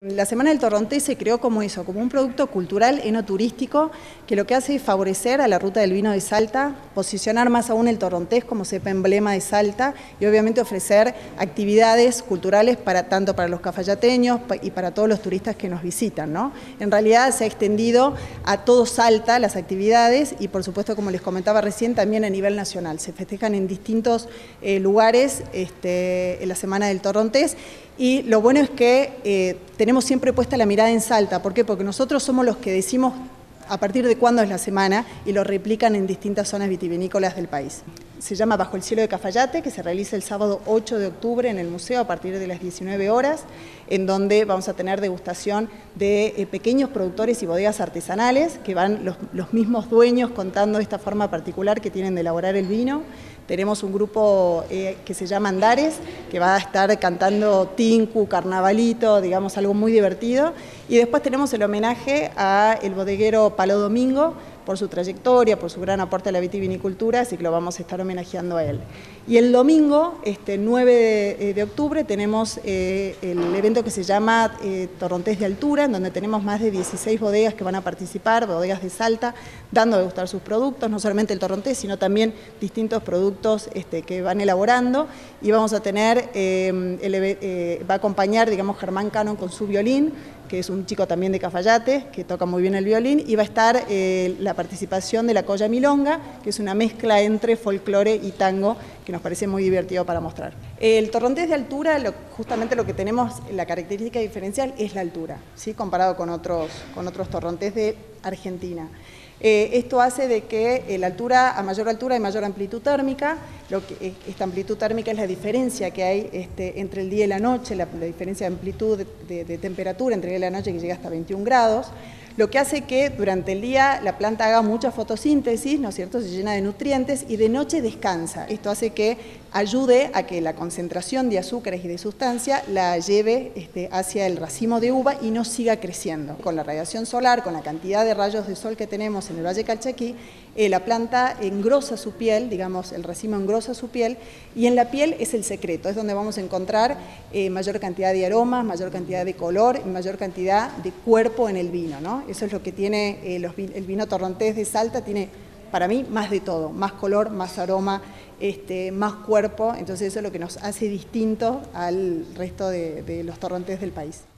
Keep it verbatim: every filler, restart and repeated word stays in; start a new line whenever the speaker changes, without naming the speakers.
La Semana del Torrontés se creó como eso, como un producto cultural enoturístico que lo que hace es favorecer a la ruta del vino de Salta, posicionar más aún el torrontés como cepa emblema de Salta y obviamente ofrecer actividades culturales para, tanto para los cafayateños y para todos los turistas que nos visitan, ¿no? En realidad se ha extendido a todo Salta las actividades y por supuesto, como les comentaba recién, también a nivel nacional. Se festejan en distintos eh, lugares este, en la Semana del Torrontés. Y lo bueno es que eh, tenemos siempre puesta la mirada en Salta. ¿Por qué? Porque nosotros somos los que decimos a partir de cuándo es la semana y lo replican en distintas zonas vitivinícolas del país. Se llama Bajo el Cielo de Cafayate, que se realiza el sábado ocho de octubre en el museo a partir de las diecinueve horas, en donde vamos a tener degustación de eh, pequeños productores y bodegas artesanales, que van los, los mismos dueños contando esta forma particular que tienen de elaborar el vino. Tenemos un grupo eh, que se llama Andares, que va a estar cantando tinku, carnavalito, digamos algo muy divertido. Y después tenemos el homenaje al bodeguero Palo Domingo, por su trayectoria, por su gran aporte a la vitivinicultura, así que lo vamos a estar homenajeando a él. Y el domingo, este nueve de octubre, tenemos eh, el evento que se llama eh, Torrontés de Altura, en donde tenemos más de dieciséis bodegas que van a participar, bodegas de Salta, dando a degustar sus productos, no solamente el torrontés, sino también distintos productos este, que van elaborando. Y vamos a tener, eh, el, eh, va a acompañar, digamos, Germán Cano con su violín, que es un chico también de Cafayate, que toca muy bien el violín, y va a estar eh, la participación de la Colla Milonga, que es una mezcla entre folclore y tango, que nos parece muy divertido para mostrar. El torrontés de altura, lo, justamente lo que tenemos, la característica diferencial es la altura, ¿sí? Comparado con otros, con otros torrontés de Argentina. Eh, esto hace de que eh, la altura, a mayor altura hay mayor amplitud térmica. Lo que, eh, esta amplitud térmica es la diferencia que hay este, entre el día y la noche, la, la diferencia de amplitud de, de, de temperatura entre el día y la noche, que llega hasta veintiún grados, lo que hace que durante el día la planta haga mucha fotosíntesis, ¿no es cierto?, se llena de nutrientes y de noche descansa. Esto hace que ayude a que la concentración de azúcares y de sustancia la lleve este, hacia el racimo de uva y no siga creciendo. Con la radiación solar, con la cantidad de rayos de sol que tenemos en el Valle Calchaquí, eh, la planta engrosa su piel, digamos, el racimo engrosa su piel, y en la piel es el secreto, es donde vamos a encontrar eh, mayor cantidad de aromas, mayor cantidad de color y mayor cantidad de cuerpo en el vino, ¿no? Eso es lo que tiene eh, los, el vino torrontés de Salta, tiene para mí más de todo, más color, más aroma, este, más cuerpo, entonces eso es lo que nos hace distinto al resto de, de los torrontés del país.